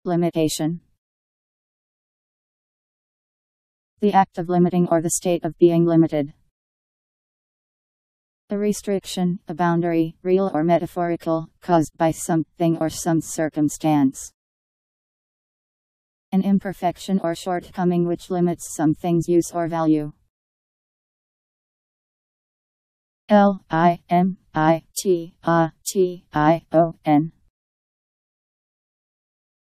Limitation. The act of limiting or the state of being limited. A restriction, a boundary, real or metaphorical, caused by something or some circumstance. An imperfection or shortcoming which limits something's use or value. Limitation.